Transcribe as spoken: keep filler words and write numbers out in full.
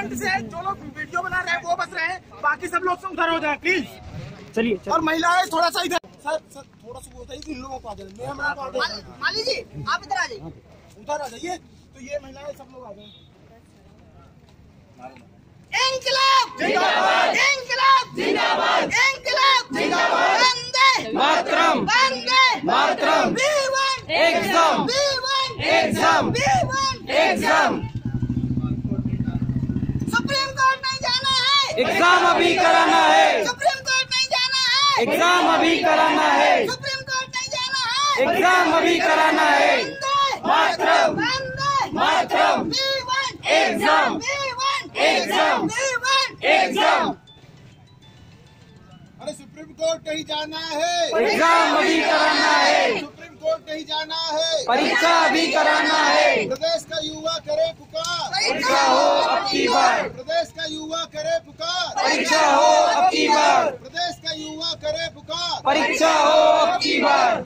Front से जो लोग वीडियो बना रहे हैं वो बच रहे हैं, बाकी सब लोग से उधर हो जाए प्लीज। चलिए, और महिलाएं थोड़ा सा इधर, सर सर थोड़ा सा बोलता है इन लोगों को आ जाए। माली जी आप इधर आ जाइए, उधर आ जाइए। तो ये महिलाएं सब लोग आ जाए। इंकलाब जिंदाबाद, इंकलाब जिंदाबाद, इंकलाब जिंदाबाद, वंदे मातरम, वंदे मातरम, we want exam, we want exam, we want exam. Supreme court नहीं जाना है, एग्जाम अभी कराना है, सुप्रीम कोर्ट नहीं जाना है, एग्जाम अभी कराना है, सुप्रीम कोर्ट नहीं जाना है, एग्जाम अभी कराना है। मातरम, वंदे मातरम, we want exam, we want exam, we want exam. अरे सुप्रीम कोर्ट नहीं जाना है, एग्जाम अभी कराना है, सुप्रीम कोर्ट नहीं जाना है, परीक्षा अभी कराना है। प्रदेश का युवा करे पुकार, परीक्षा हो अब की बार, प्रदेश का युवा करे पुकार, परीक्षा हो अब की बार, प्रदेश का युवा करे पुकार। परीक्षा हो अब की बार।